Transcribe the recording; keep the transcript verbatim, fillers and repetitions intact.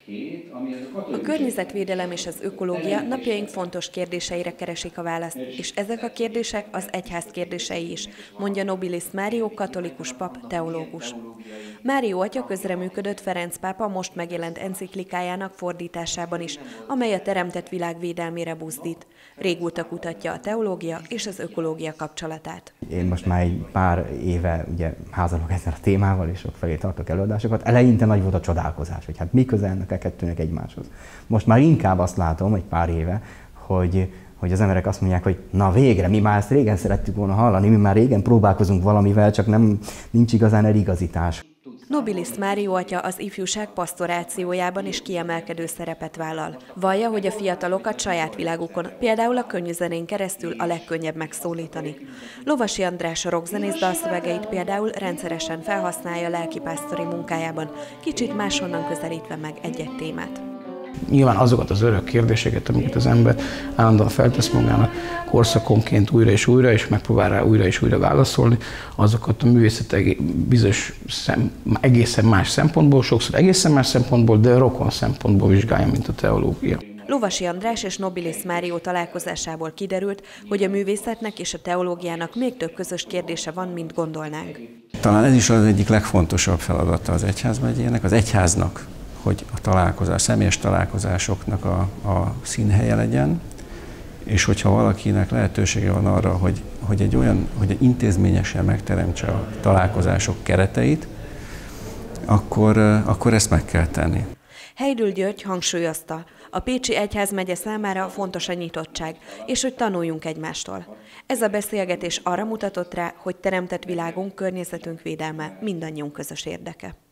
A környezetvédelem és az ökológia napjaink fontos kérdéseire keresik a választ, és ezek a kérdések az egyház kérdései is, mondja Nobilis Mário katolikus pap teológus. Mário atya közreműködött Ferenc pápa most megjelent enciklikájának fordításában is, amely a teremtett világ védelmére buzdít. Régóta kutatja a teológia és az ökológia kapcsolatát. Én most már egy pár éve ugye házalok ezzel a témával, és sok felé tartok előadásokat. Eleinte nagy volt a csodálkozás, hogy hát mi köze ennek a kettőnek egymáshoz. Most már inkább azt látom, egy pár éve, hogy, hogy az emberek azt mondják, hogy na végre, mi már ezt régen szerettük volna hallani, mi már régen próbálkozunk valamivel, csak nem, nincs igazán eligazítás. Nobilis Mário atya az ifjúság pasztorációjában is kiemelkedő szerepet vállal. Vallja, hogy a fiatalokat saját világukon, például a könnyű zenén keresztül a legkönnyebb megszólítani. Lovasi András a rockzenész dalszövegeit például rendszeresen felhasználja lelkipásztori munkájában, kicsit máshonnan közelítve meg egy-egy témát. Nyilván azokat az örök kérdéseket, amiket az ember állandóan feltesz magának korszakonként újra és újra, és megpróbál rá újra és újra válaszolni, azokat a művészet bizonyos szem, egészen más szempontból, sokszor egészen más szempontból, de rokon szempontból vizsgálja, mint a teológia. Lovasi András és Nobilis Mário találkozásából kiderült, hogy a művészetnek és a teológiának még több közös kérdése van, mint gondolnánk. Talán ez is az egyik legfontosabb feladata az egyházmegyének, az egyháznak, hogy a találkozás, személyes találkozásoknak a, a színhelye legyen, és hogyha valakinek lehetősége van arra, hogy, hogy egy olyan, hogy intézményesen megteremtse a találkozások kereteit, akkor, akkor ezt meg kell tenni. Heydül György hangsúlyozta, a pécsi egyházmegye számára fontos a nyitottság, és hogy tanuljunk egymástól. Ez a beszélgetés arra mutatott rá, hogy teremtett világunk, környezetünk védelme mindannyiunk közös érdeke.